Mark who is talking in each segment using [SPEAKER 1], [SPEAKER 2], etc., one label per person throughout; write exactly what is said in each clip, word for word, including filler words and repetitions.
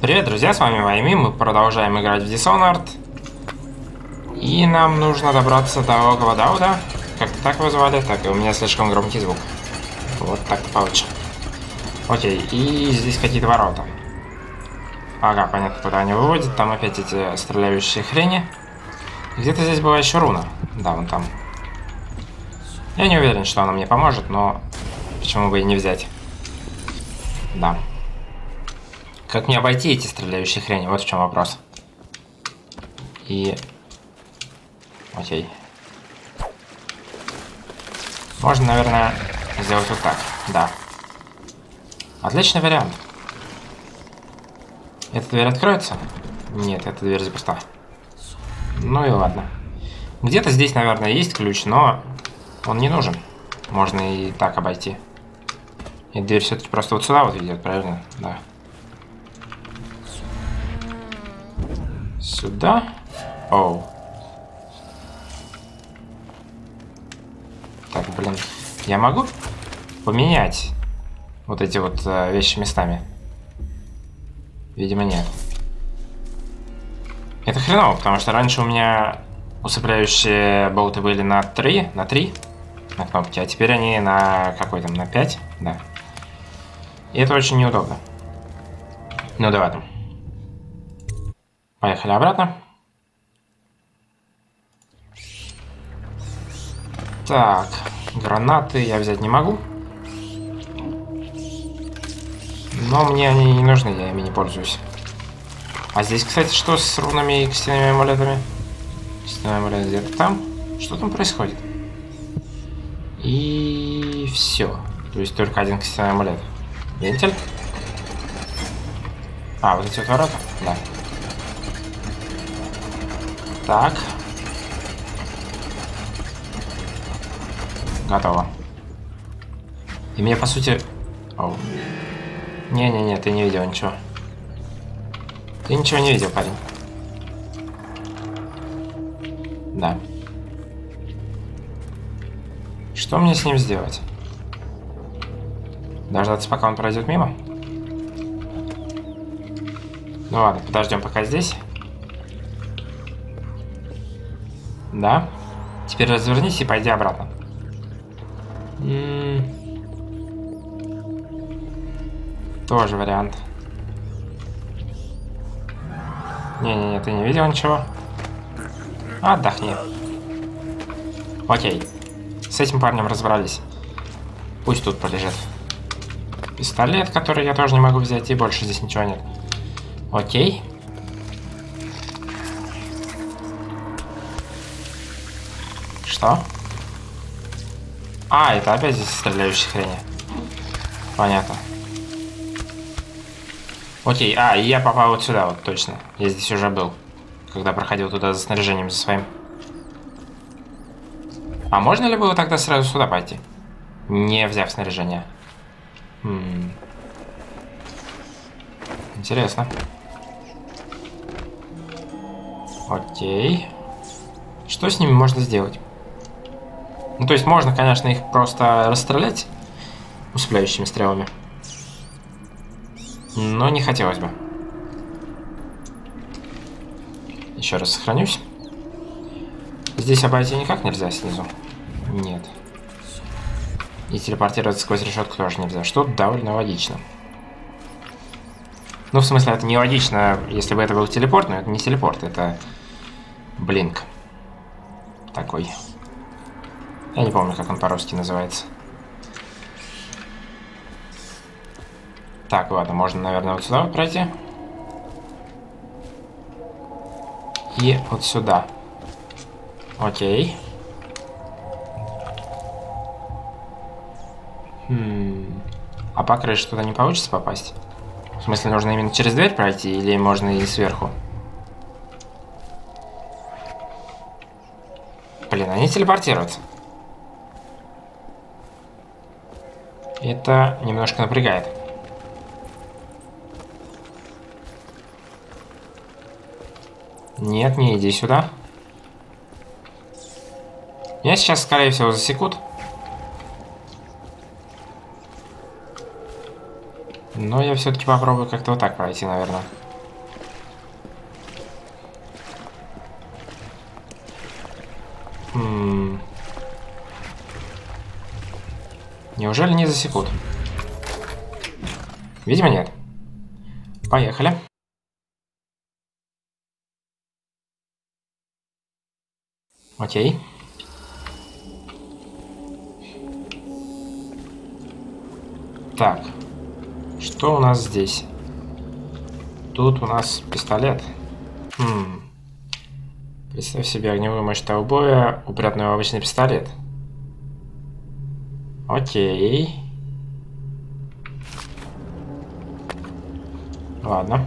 [SPEAKER 1] Привет, друзья, с вами Вайми, мы продолжаем играть в Dishonored. И нам нужно добраться до Огова Дауда. Как-то так его звали, так и у меня слишком громкий звук. Вот так-то получше. Окей, и здесь какие-то ворота. Ага, понятно, куда они выводят, там опять эти стреляющие хрени. Где-то здесь была еще руна. Да, вон там. Я не уверен, что она мне поможет, но почему бы и не взять. Да. Как мне обойти эти стреляющие хрени? Вот в чем вопрос. И... Окей. Можно, наверное, сделать вот так. Да. Отличный вариант. Эта дверь откроется? Нет, эта дверь заперта. Ну и ладно. Где-то здесь, наверное, есть ключ, но он не нужен. Можно и так обойти. И дверь все-таки просто вот сюда вот ведет, правильно? Да. Сюда. Оу. Так, блин. Я могу поменять вот эти вот э, вещи местами? Видимо, нет. Это хреново, потому что раньше у меня усыпляющие болты были на три, на три на кнопке, а теперь они на какой там, на пять, да. И это очень неудобно. Ну да ладно. Поехали обратно. Так, гранаты я взять не могу. Но мне они не нужны, я ими не пользуюсь. А здесь, кстати, что с рунами и костяными амулетами? Костяной амулет где-то там. Что там происходит? И все. То есть только один костяной амулет. Вентиль. А, вот эти вот ворота? Да. Так. Готово. И мне, по сути... Оу. Не-не-не, ты не видел ничего. Ты ничего не видел, парень. Да. Что мне с ним сделать? Дождаться, пока он пройдет мимо? Ну ладно, подождем пока здесь. Да. Теперь развернись и пойди обратно. М-м- Тоже вариант. Не-не-не, ты не видел ничего? Отдохни. Окей. С этим парнем разобрались. Пусть тут полежит. Пистолет, который я тоже не могу взять, и больше здесь ничего нет. Окей. Что? А, это опять здесь стреляющие хрени. Понятно. Окей, а, и я попал вот сюда, вот точно. Я здесь уже был, когда проходил туда за снаряжением за своим. А можно ли было тогда сразу сюда пойти, не взяв снаряжение? М-м. Интересно. Окей. Что с ними можно сделать? Ну, то есть можно, конечно, их просто расстрелять усыпляющими стрелами. Но не хотелось бы. Еще раз сохранюсь. Здесь обойти никак нельзя снизу. Нет. И телепортироваться сквозь решетку тоже нельзя, что довольно логично. Ну, в смысле, это не логично, если бы это был телепорт, но это не телепорт, это блинк. Такой. Я не помню, как он по-русски называется. Так, ладно, можно, наверное, вот сюда вот пройти. И вот сюда. Окей. Хм. А по крыше туда не получится попасть? В смысле, нужно именно через дверь пройти или можно и сверху? Блин, они телепортируются. Это немножко напрягает. Нет, не иди сюда. Меня сейчас, скорее всего, засекут. Но я все-таки попробую как-то вот так пройти, наверное. засекут. Видимо, нет. Поехали. Окей. Так. Что у нас здесь? Тут у нас пистолет. Хм. Представь себе огневую мощь таубоя, упрятанную в обычный пистолет. Окей. Ладно.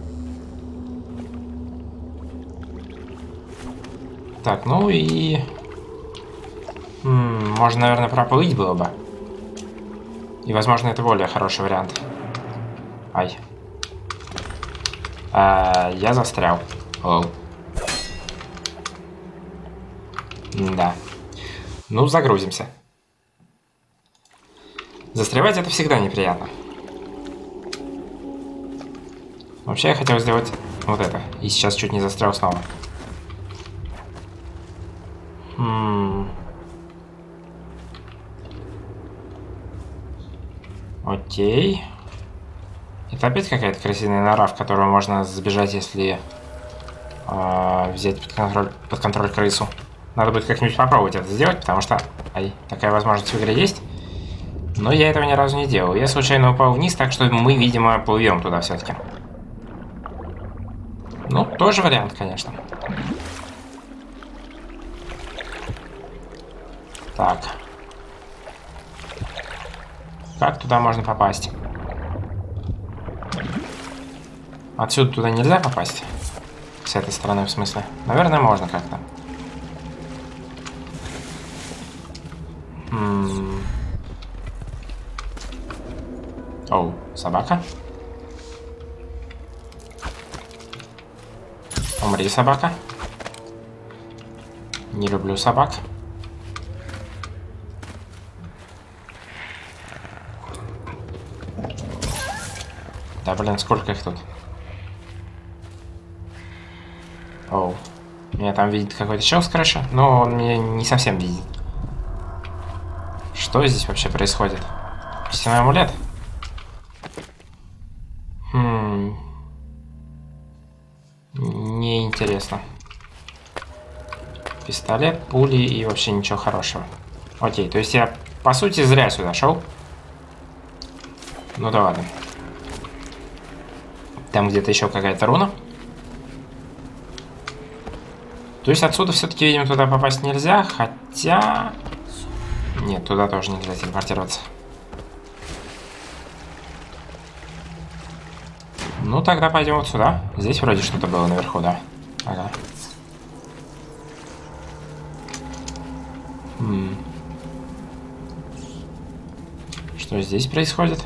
[SPEAKER 1] Так, ну и... М-м, можно, наверное, проплыть было бы. И, возможно, это более хороший вариант. Ай. А, я застрял. Лол. Да. Ну, загрузимся. Застревать это всегда неприятно. Вообще, я хотел сделать вот это. И сейчас чуть не застрял снова. М-м. Окей. Это опять какая-то крысиная нора, в которую можно сбежать, если э, взять под контроль, под контроль крысу. Надо будет как-нибудь попробовать это сделать, потому что ай, такая возможность в игре есть. Но я этого ни разу не делал. Я случайно упал вниз, так что мы, видимо, плывем туда все-таки. Ну, тоже вариант, конечно. Так. Как туда можно попасть? Отсюда туда нельзя попасть? С этой стороны, в смысле? Наверное, можно как-то. М-м. Оу, собака. Умри, собака. Не люблю собак. Да, блин, сколько их тут? Оу. Меня там видит какой-то чел с крыши, но он меня не совсем видит. Что здесь вообще происходит? Стеной амулет? Хм. Неинтересно. Пистолет, пули и вообще ничего хорошего. Окей, то есть я, по сути, зря сюда шел. Ну да ладно. Там где-то еще какая-то руна. То есть отсюда все-таки, видимо, туда попасть нельзя, хотя... Нет, туда тоже нельзя телепортироваться. Ну, тогда пойдем вот сюда. Здесь вроде что-то было наверху, да? Ага. М-м. Что здесь происходит?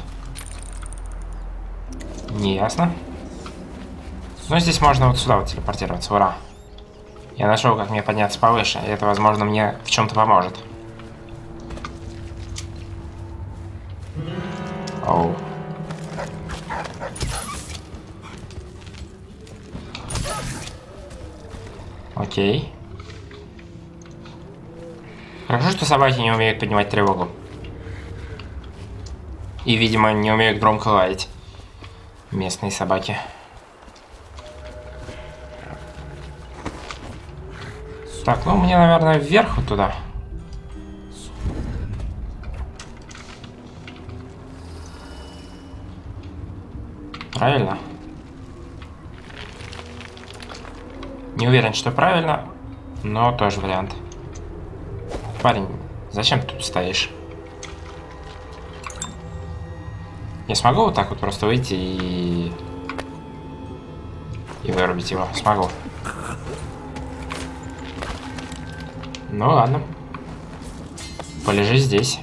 [SPEAKER 1] Не ясно. Но здесь можно вот сюда вот телепортироваться, ура. Я нашел, как мне подняться повыше, и это, возможно, мне в чем-то поможет. Оу. Окей. Хорошо, что собаки не умеют поднимать тревогу. И, видимо, не умеют громко лаять. Местные собаки. Так, ну мне, наверное, вверх вот туда. Правильно? Не уверен, что правильно, но тоже вариант. Парень, зачем ты тут стоишь? Я смогу вот так вот просто выйти и... И вырубить его? Смогу. Ну ладно. Полежи здесь.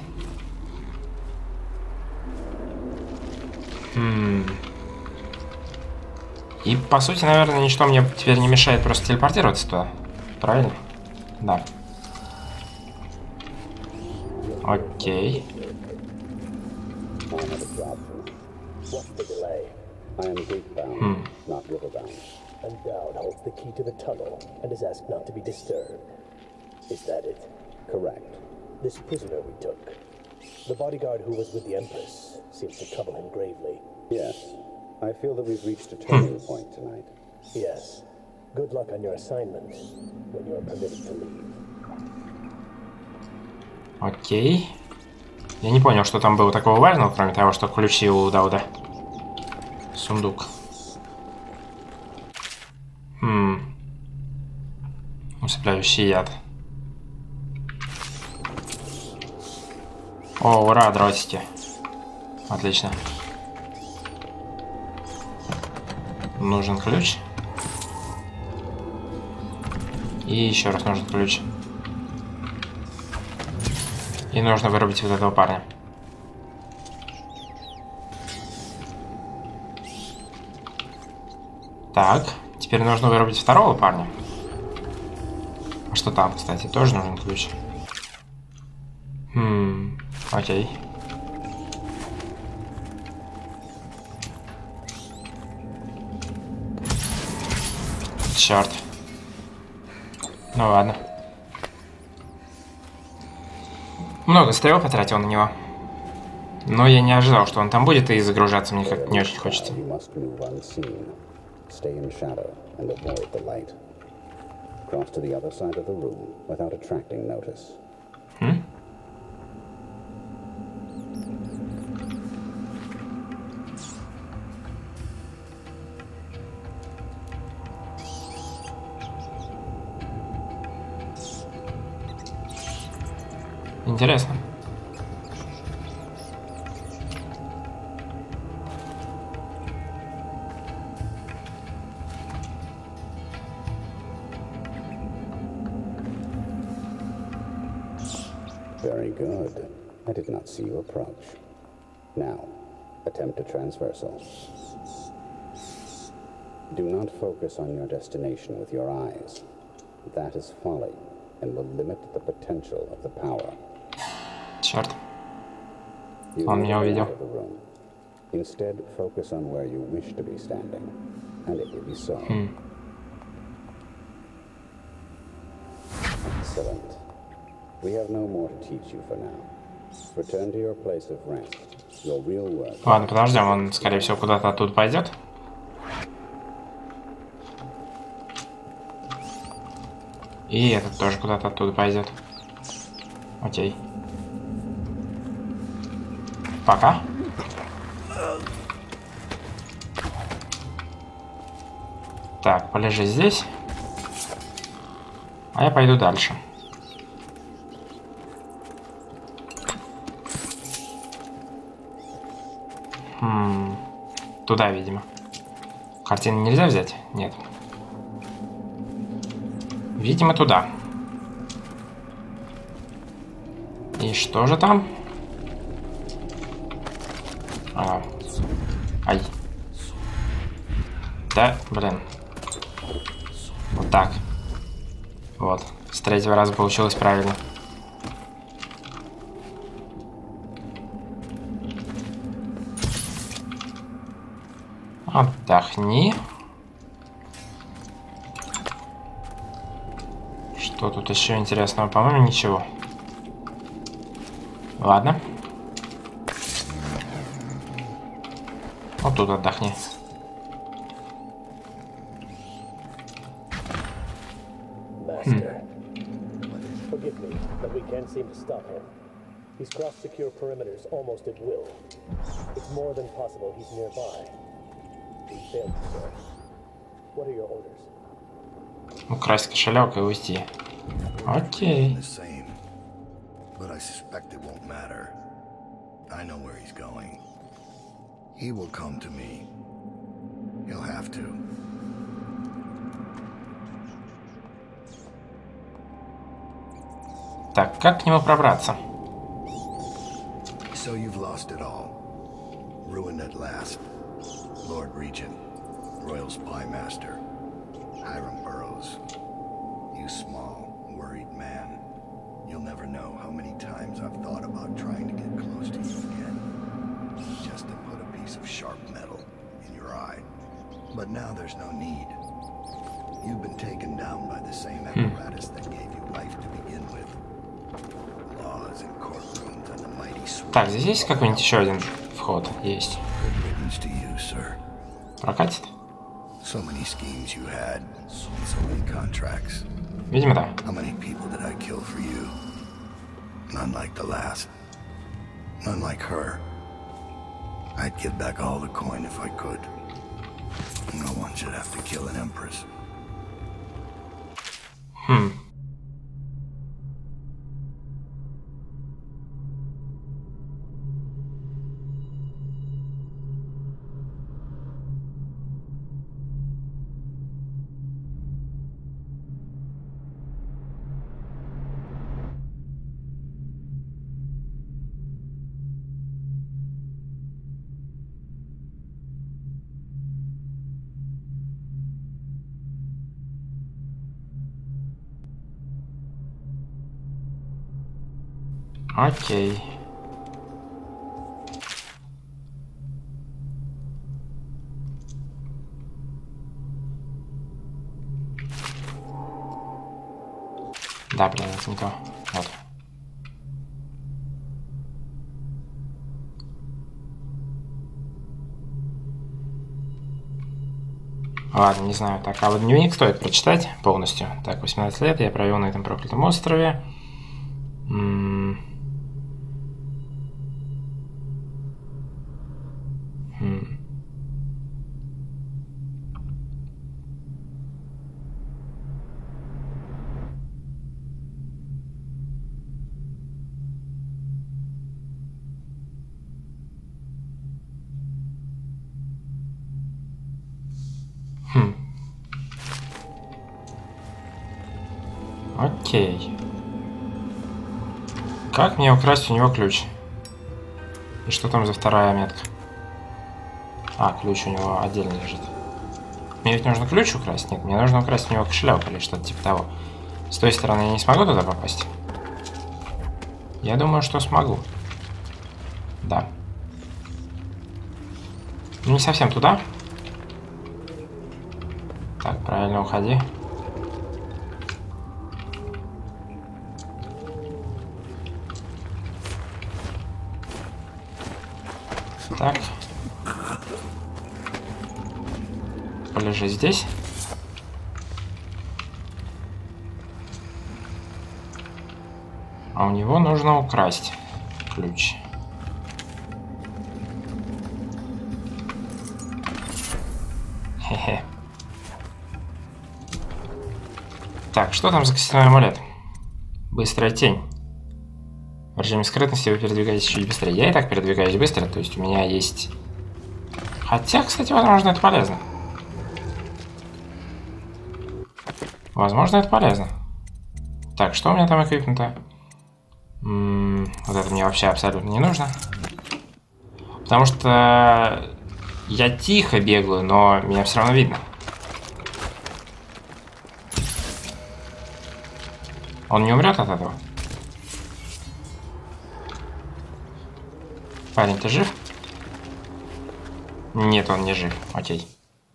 [SPEAKER 1] М-м. И, по сути, наверное, ничто мне теперь не мешает просто телепортироваться туда. Правильно? Да. Окей. Хм.
[SPEAKER 2] Is that it? Correct. This prisoner we took, The bodyguard who was with the Empress seems to trouble him gravely.
[SPEAKER 3] Yes. I feel that we've reached a turning point tonight.
[SPEAKER 2] Yes. Good luck on your assignment when you are permitted to leave.
[SPEAKER 1] Окей. Я не понял, что там было такого важного, кроме того, что ключи у Дауда. Сундук. Хм. Усыпляющий яд. О, ура, дротики. Отлично. Нужен ключ. И еще раз нужен ключ. И нужно вырубить вот этого парня. Так, теперь нужно вырубить второго парня. А что там, кстати, тоже нужен ключ? Хм, окей. Черт. Ну ладно. Много стрел потратил на него. Но я не ожидал, что он там будет, и загружаться мне как не очень хочется. Хм? Интересно.
[SPEAKER 3] Very good. I did not see you approach. Now, attempt a transversal. Do not focus on your destination with your eyes. That is folly and will limit the potential of the power.
[SPEAKER 1] Черт. Он меня увидел.
[SPEAKER 3] Instead, focus on where you wish to be standing, and it will be so.
[SPEAKER 1] Hmm.
[SPEAKER 3] Excellent. We have no more to teach you for now. Return to your place of rest. Your real work.
[SPEAKER 1] Ладно, подождем, он, скорее всего, куда-то оттуда пойдет. И этот тоже куда-то оттуда пойдет. Окей. Пока. Так, полежи здесь. А я пойду дальше. Хм. Туда, видимо. Картину нельзя взять? Нет. Видимо, туда. И что же там? А. Ай. Да, блин. Вот так. Вот. С третьего раза получилось правильно. Отдохни. Что тут еще интересного? По-моему, ничего. Ладно. Вот тут отдохни.
[SPEAKER 2] Master, forgive me, but we can't seem to stop him. He's crossed secure perimeters almost at will. It's more than possible he's nearby. We failed to serve. What are your orders?
[SPEAKER 1] Украсть кошелек и уйти. Окей.
[SPEAKER 4] But I suspect it won't matter. I know where he's going. He will come to me. He'll have to.
[SPEAKER 1] Так, как к нему пробраться?
[SPEAKER 4] So you've lost it all. Ruined at last. Lord Regent, Royal Spy Master, Hiram Burroughs. You small, worried man. You'll never know how many times I've thought about trying to get close to you again. Just to put a piece of sharp metal in your eye. But now there's no need. You've been taken down by the same apparatus that gave you life to begin with.
[SPEAKER 1] Так, здесь есть какой-нибудь еще один вход? Есть. Прокатит? Видимо, да.
[SPEAKER 4] I'd give back all the coin if I could. No one should have to kill an empress.
[SPEAKER 1] Хм. Окей. Да, блин, это не то. Вот. Ладно, не знаю. Так, а вот дневник стоит прочитать полностью. Так, восемнадцать лет я провел на этом проклятом острове. М-м- хм. Хм. Окей. Как мне украсть у него ключ? И что там за вторая метка? А, ключ у него отдельно лежит. Мне ведь нужно ключ украсть? Нет, мне нужно украсть у него кошелек или что-то типа того. С той стороны я не смогу туда попасть? Я думаю, что смогу. Да. Не совсем туда. Так, правильно, уходи. Так. Полежи здесь. А у него нужно украсть ключ. Хе-хе. Так, что там за костяной амулет? Быстрая тень. В режиме скрытности вы передвигаетесь чуть быстрее. Я и так передвигаюсь быстро, то есть у меня есть... Хотя, кстати, возможно, это полезно. Возможно, это полезно. Так, что у меня там эквипнуто? М-м, вот это мне вообще абсолютно не нужно. Потому что я тихо бегаю, но меня все равно видно. Он не умрет от этого? Парень, ты жив? Нет, он не жив. Окей.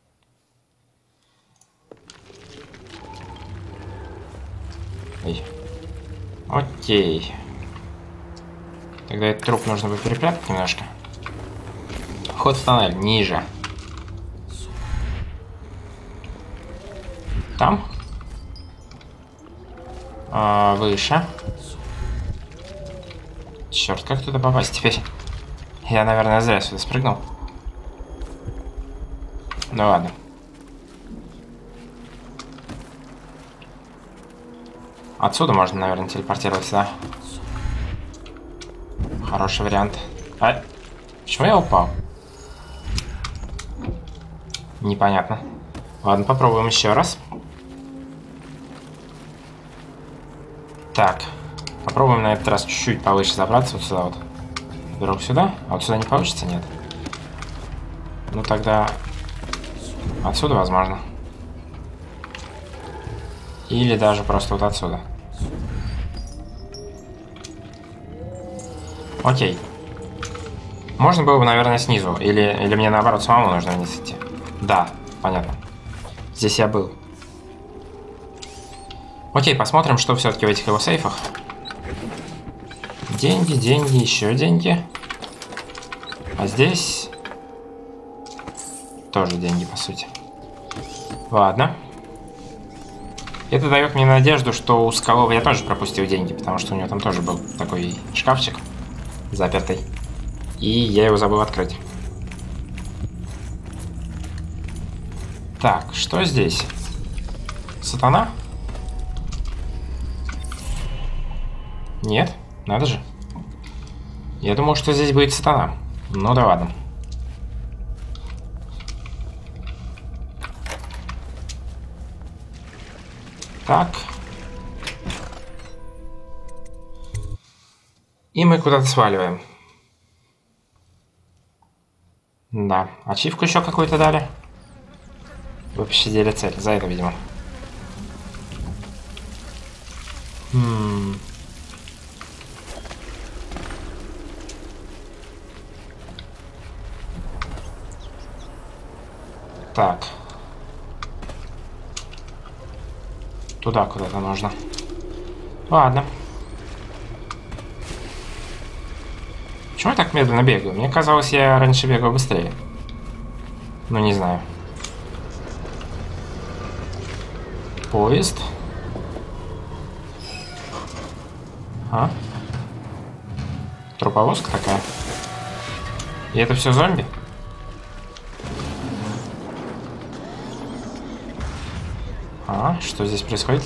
[SPEAKER 1] Эй. Окей. Тогда этот труп нужно бы перепрятать немножко. Вход в тоннель ниже. Там? А, выше. Черт, как туда попасть теперь? Я, наверное, зря сюда спрыгнул. Ну ладно. Отсюда можно, наверное, телепортироваться, да? Хороший вариант. А, почему я упал? Непонятно. Ладно, попробуем еще раз. Так. Попробуем на этот раз чуть-чуть повыше забраться вот сюда вот. Вдруг сюда? А вот сюда не получится? Нет. Ну тогда отсюда возможно. Или даже просто вот отсюда. Окей. Можно было бы, наверное, снизу. Или, или мне наоборот самому нужно вниз идти. Да, понятно. Здесь я был. Окей, посмотрим, что все-таки в этих его сейфах. Деньги, деньги, еще деньги. А здесь тоже деньги, по сути. Ладно. Это дает мне надежду, что у Скалова я тоже пропустил деньги, потому что у него там тоже был такой шкафчик запертый. И я его забыл открыть. Так, что здесь? Сатана? Нет, надо же. Я думал, что здесь будет сатана. Ну да ладно. Так. И мы куда-то сваливаем. Да, ачивку еще какую-то дали. Вы пощадили цель, за это, видимо. Хм. Так. Туда куда-то нужно. Ладно. Почему я так медленно бегаю? Мне казалось, я раньше бегал быстрее. Ну, не знаю. Поезд. А? Труповозка такая. И это все зомби? А, что здесь происходит?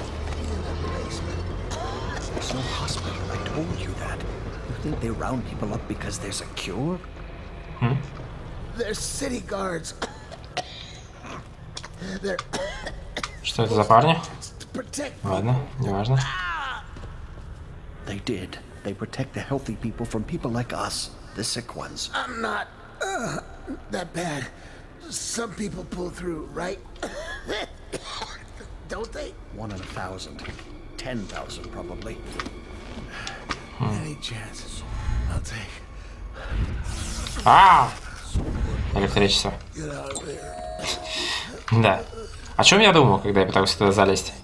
[SPEAKER 1] Хм? Что это за парни? Ладно, неважно.
[SPEAKER 5] They did. They protect the healthy people from people like us, the sick ones.
[SPEAKER 4] I'm not uh, that bad. Some people pull through, right? Don't they?
[SPEAKER 5] One in a thousand. Ten thousand, probably.
[SPEAKER 4] Any chances I'll take.
[SPEAKER 1] А! Электричество. Да. О чем я думал, когда я пытался туда залезть?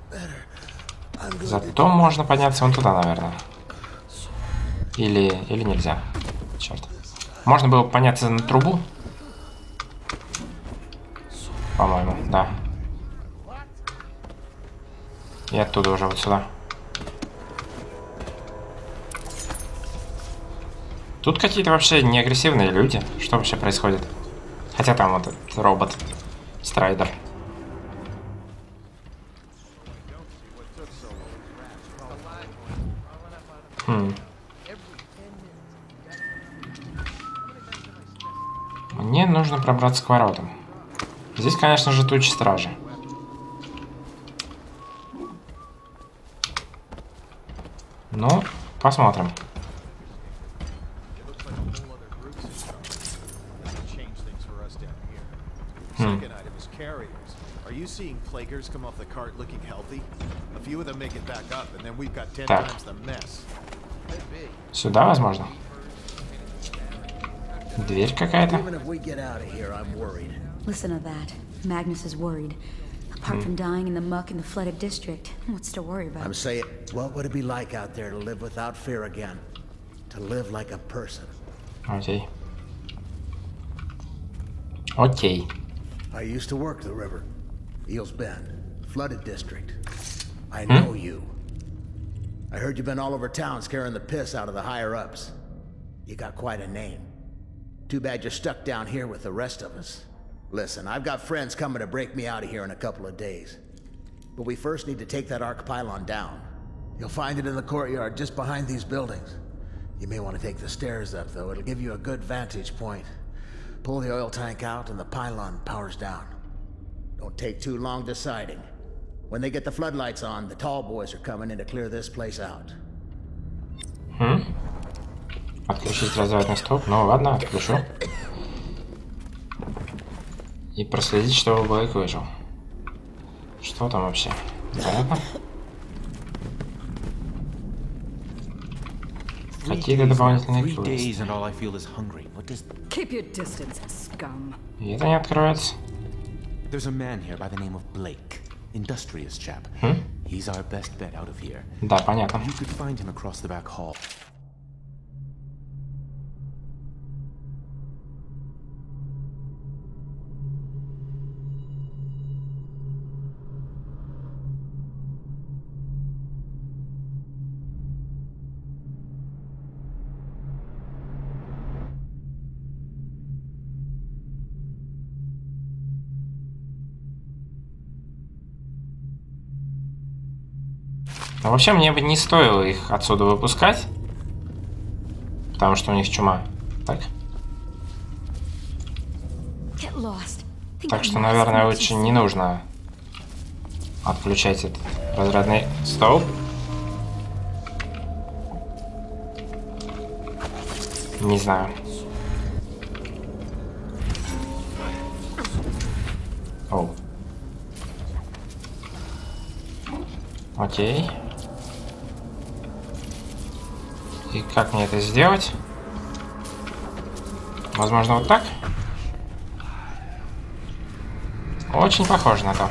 [SPEAKER 1] Зато можно подняться вон туда, наверное. Или, или нельзя. Черт. Можно было подняться на трубу? По-моему, да. И оттуда уже вот сюда. Тут какие-то вообще неагрессивные люди. Что вообще происходит? Хотя там вот этот робот. Страйдер. Хм. Мне нужно пробраться к воротам. Здесь, конечно же, тучи стражи. Ну, посмотрим. Хм. Так. Сюда, возможно? Дверь какая-то.
[SPEAKER 6] Listen to that. Magnus is worried. Apart from dying in the muck in the flooded district, what's to worry about?
[SPEAKER 5] I'm saying, what would it be like out there to live without fear again? To live like a person.
[SPEAKER 1] Окей. Окей.
[SPEAKER 5] I used to work the river. Eels Bend. Flooded district. I know hmm? you. I heard you've been all over town scaring the piss out of the higher-ups. You got quite a name. Too bad you're stuck down here with the rest of us. Listen, I've got friends coming to break me out of here in a couple of days. But we first need to take that arc pylon down. You'll find it in the courtyard just behind these buildings. You may want to take the stairs up, though. It'll give you a good vantage point. Pull the oil tank out and the pylon powers down. Don't take too long deciding. When they get the floodlights on, the tall boys are coming in to clear this place out.
[SPEAKER 1] Hmm? Отключить разрядный стоп. Ну ладно, отключу. И проследить, чтобы Блейк выжил. Что там вообще? Понятно? Какие-то дополнительные квесты. И это не откроется.
[SPEAKER 7] There's a man here by the name of Blake. Industrious chap.
[SPEAKER 1] Hmm?
[SPEAKER 7] He's our best bet out of here.
[SPEAKER 1] Да, понятно.
[SPEAKER 7] You could find him across the back hall.
[SPEAKER 1] Но вообще мне бы не стоило их отсюда выпускать, потому что у них чума. Так. Так что, наверное, лучше не нужно отключать этот разрядный столб. Не знаю. Оу. Окей. И как мне это сделать? Возможно, вот так? Очень похоже на то.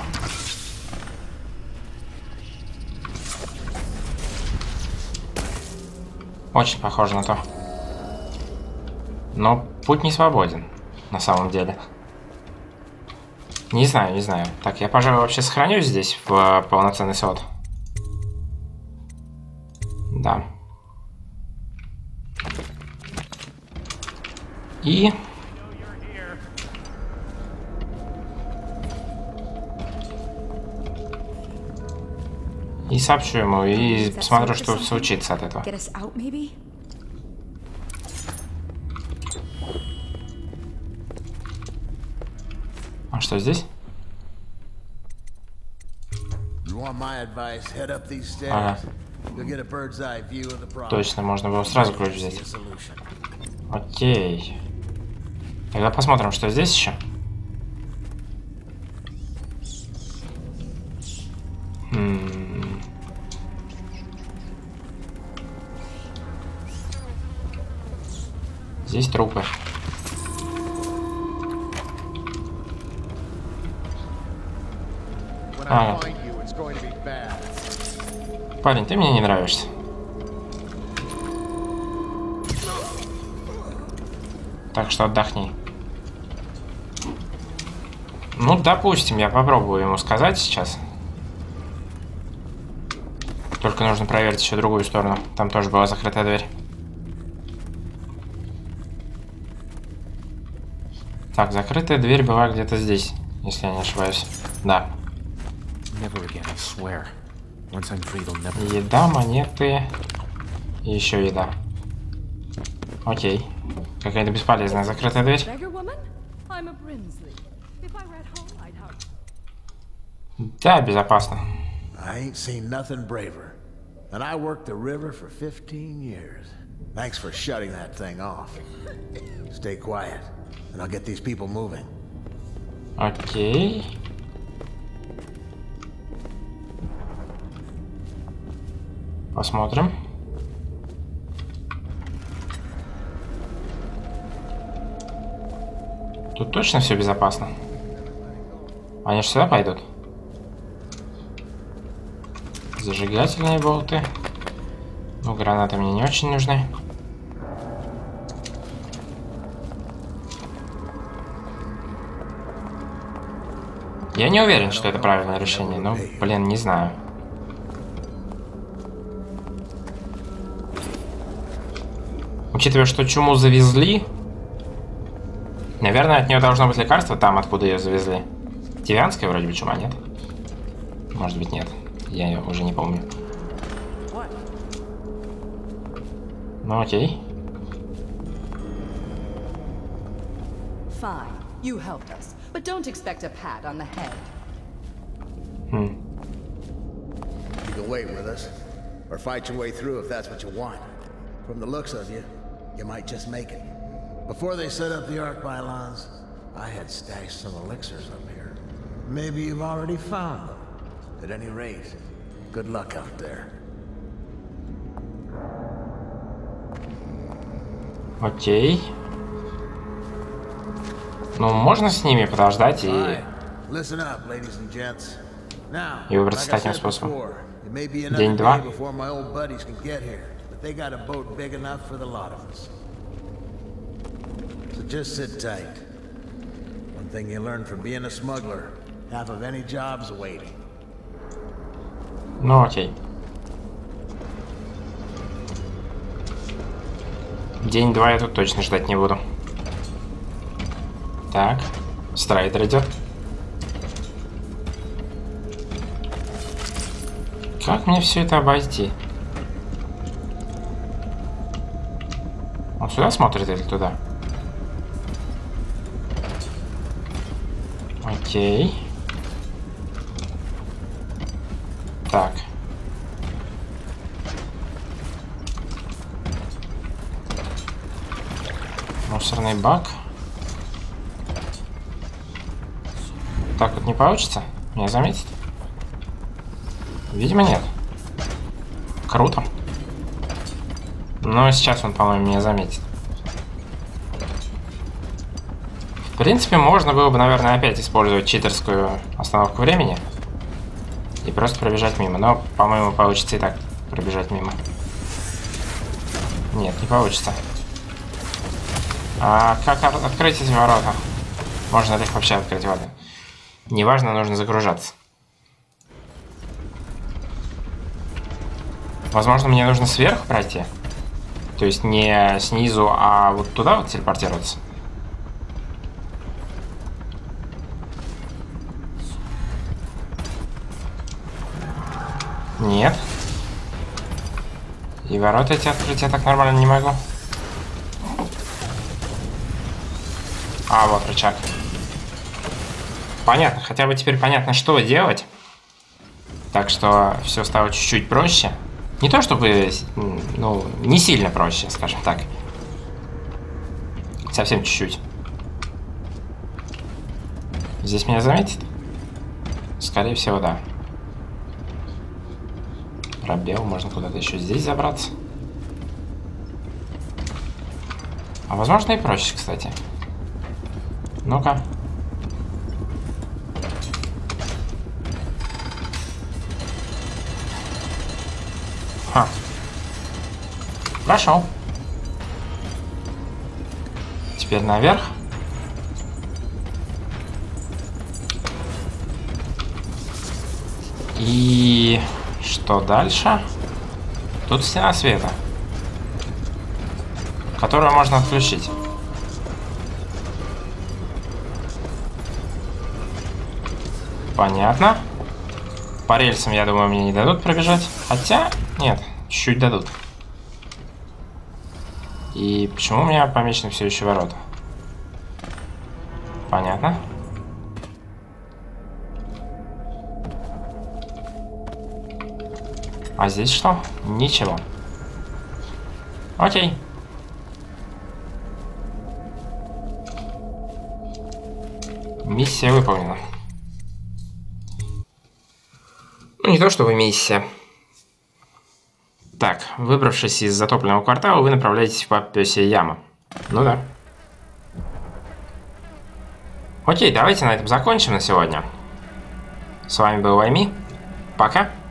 [SPEAKER 1] Очень похоже на то. Но путь не свободен, на самом деле. Не знаю, не знаю. Так, я, пожалуй, вообще сохранюсь здесь в полноценный слот. Да. И... И сообщу ему, и посмотрю, что случится от этого. А что здесь? Ага. Точно, можно было сразу ключ взять. Окей. Тогда посмотрим, что здесь еще. Хм. Здесь трупы. Ага. Парень, ты мне не нравишься. Так что отдохни. Ну, допустим, я попробую ему сказать сейчас. Только нужно проверить еще другую сторону. Там тоже была закрытая дверь. Так, закрытая дверь была где-то здесь, если я не ошибаюсь. Да. Еда, монеты. И еще еда. Окей. Какая-то бесполезная закрытая дверь. Да, безопасно.
[SPEAKER 5] I ain't seen nothing braver. And I worked the river for fifteen years. Thanks for shutting that thing off. Stay quiet, and I'll get these people moving.
[SPEAKER 1] Окей. Посмотрим. Тут точно все безопасно? Они же сюда пойдут. Зажигательные болты. Ну, гранаты мне не очень нужны. Я не уверен, что это правильное решение, но, блин, не знаю. Учитывая, что чуму завезли, наверное, от нее должно быть лекарство там, откуда ее завезли. Тивианская вроде бы чума, нет? Может быть, нет. Я ее уже не помню. Ну, окей.
[SPEAKER 8] Fine. You helped us, but don't expect a pat on the head.
[SPEAKER 1] Hmm.
[SPEAKER 5] You can wait with us, or fight your way through if that's what you want. From the looks of you, you might just make it. Before they set up the Arc Pylons, I had stashed some elixirs up here. Maybe you've already found them. At any rate, good luck out there.
[SPEAKER 1] Окей. Ну, можно с ними подождать и...
[SPEAKER 5] Listen up, ladies and gents. Now,
[SPEAKER 1] И выбраться
[SPEAKER 5] like I
[SPEAKER 1] таким
[SPEAKER 5] said
[SPEAKER 1] способом.
[SPEAKER 5] before,
[SPEAKER 1] День два.
[SPEAKER 5] So just sit tight. One thing you learn from being a smuggler, half of any job's waiting.
[SPEAKER 1] Ну окей. День два я тут точно ждать не буду. Так, Страйдер идет. Как мне все это обойти? Он сюда смотрит или туда? Окей. Так. Мусорный бак. Так вот не получится? Меня заметит? Видимо, нет. Круто. Но сейчас он, по-моему, меня заметит. В принципе, можно было бы, наверное, опять использовать читерскую остановку времени. И просто пробежать мимо. Но, по-моему, получится и так пробежать мимо. Нет, не получится. А как открыть эти ворота? Можно ли их вообще открыть? Ладно. Неважно, нужно загружаться. Возможно, мне нужно сверху пройти. То есть не снизу, а вот туда вот телепортироваться. Нет. И ворота эти открыть я так нормально не могу. А, вот рычаг. Понятно, хотя бы теперь понятно, что делать. Так что все стало чуть-чуть проще. Не то чтобы, ну, не сильно проще, скажем так. Совсем чуть-чуть. Здесь меня заметит? Скорее всего, да. Пробел, можно куда-то еще здесь забраться. А возможно и проще, кстати. Ну-ка. Ха. Прошел. Теперь наверх. И что дальше? Тут стена света, которую можно отключить. Понятно. По рельсам, я думаю, мне не дадут пробежать. Хотя, нет, чуть-чуть дадут. И почему у меня помечены все еще ворота? Понятно. А здесь что? Ничего. Окей. Миссия выполнена. Ну, не то чтобы миссия. Так, выбравшись из затопленного квартала, вы направляетесь в Попёсья яма. Ну да. Окей, давайте на этом закончим на сегодня. С вами был Вайми. Пока.